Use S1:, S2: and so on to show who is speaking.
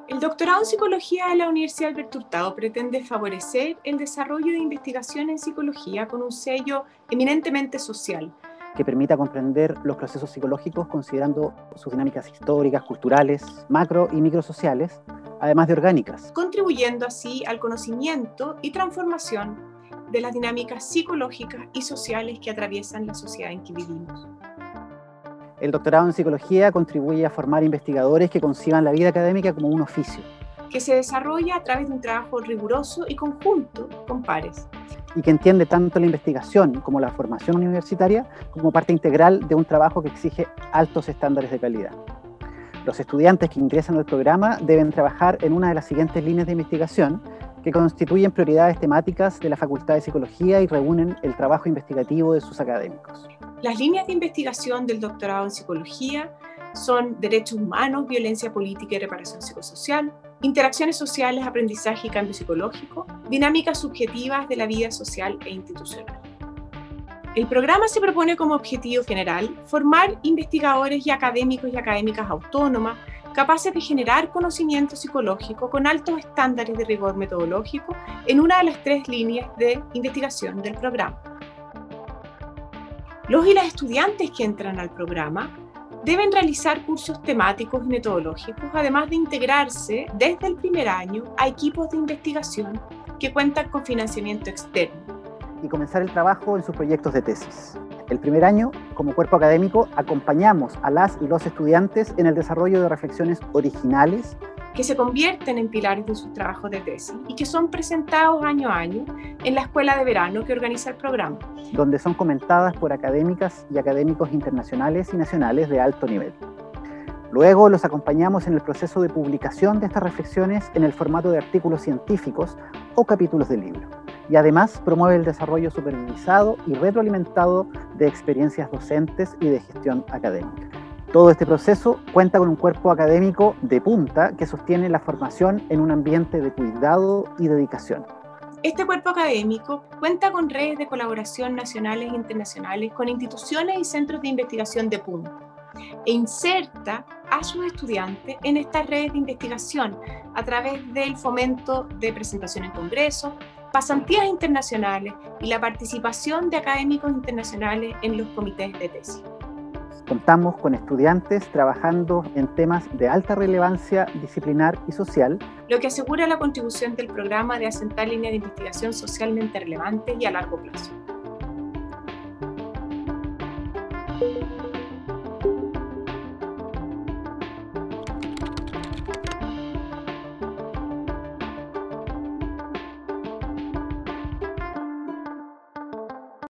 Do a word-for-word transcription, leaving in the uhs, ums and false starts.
S1: El doctorado en Psicología de la Universidad Alberto Hurtado pretende favorecer el desarrollo de investigación en psicología con un sello eminentemente social,
S2: que permita comprender los procesos psicológicos considerando sus dinámicas históricas, culturales, macro y microsociales, además de orgánicas,
S1: contribuyendo así al conocimiento y transformación de las dinámicas psicológicas y sociales que atraviesan la sociedad en que vivimos.
S2: El doctorado en Psicología contribuye a formar investigadores que conciban la vida académica como un oficio,
S1: que se desarrolla a través de un trabajo riguroso y conjunto con pares,
S2: y que entiende tanto la investigación como la formación universitaria como parte integral de un trabajo que exige altos estándares de calidad. Los estudiantes que ingresan al programa deben trabajar en una de las siguientes líneas de investigación que constituyen prioridades temáticas de la Facultad de Psicología y reúnen el trabajo investigativo de sus académicos.
S1: Las líneas de investigación del doctorado en Psicología son derechos humanos, violencia política y reparación psicosocial, interacciones sociales, aprendizaje y cambio psicológico, dinámicas subjetivas de la vida social e institucional. El programa se propone como objetivo general formar investigadores y académicos y académicas autónomas capaces de generar conocimiento psicológico con altos estándares de rigor metodológico en una de las tres líneas de investigación del programa. Los y las estudiantes que entran al programa deben realizar cursos temáticos y metodológicos, además de integrarse desde el primer año a equipos de investigación que cuentan con financiamiento externo.
S2: Y comenzar el trabajo en sus proyectos de tesis. El primer año, como cuerpo académico, acompañamos a las y los estudiantes en el desarrollo de reflexiones originales
S1: que se convierten en pilares de sus trabajos de tesis y que son presentados año a año en la escuela de verano que organiza el programa,
S2: donde son comentadas por académicas y académicos internacionales y nacionales de alto nivel. Luego los acompañamos en el proceso de publicación de estas reflexiones en el formato de artículos científicos o capítulos de libro. Y además promueve el desarrollo supervisado y retroalimentado de experiencias docentes y de gestión académica. Todo este proceso cuenta con un cuerpo académico de punta que sostiene la formación en un ambiente de cuidado y dedicación.
S1: Este cuerpo académico cuenta con redes de colaboración nacionales e internacionales con instituciones y centros de investigación de punta e inserta a sus estudiantes en estas redes de investigación a través del fomento de presentación en congresos, pasantías internacionales y la participación de académicos internacionales en los comités de tesis.
S2: Contamos con estudiantes trabajando en temas de alta relevancia disciplinar y social,
S1: lo que asegura la contribución del programa de asentar líneas de investigación socialmente relevantes y a largo plazo.